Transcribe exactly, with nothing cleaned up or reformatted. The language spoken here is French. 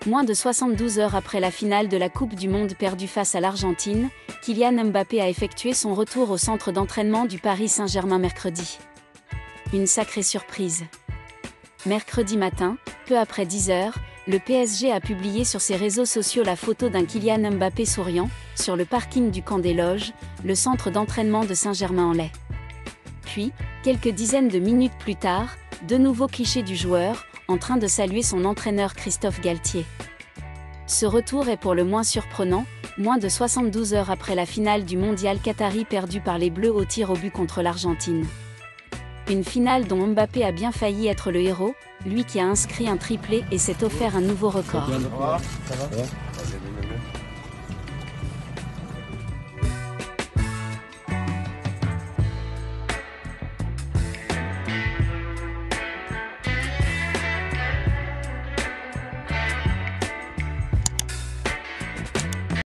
Moins de soixante-douze heures après la finale de la Coupe du Monde perdue face à l'Argentine, Kylian Mbappé a effectué son retour au centre d'entraînement du Paris Saint-Germain mercredi. Une sacrée surprise. Mercredi matin, peu après dix heures, le P S G a publié sur ses réseaux sociaux la photo d'un Kylian Mbappé souriant, sur le parking du Camp des Loges, le centre d'entraînement de Saint-Germain-en-Laye. Puis, quelques dizaines de minutes plus tard, de nouveaux clichés du joueur, en train de saluer son entraîneur Christophe Galtier. Ce retour est pour le moins surprenant, moins de soixante-douze heures après la finale du mondial qatari perdue par les Bleus au tir au but contre l'Argentine. Une finale dont Mbappé a bien failli être le héros, lui qui a inscrit un triplé et s'est offert un nouveau record. Ça va ? Ça va ?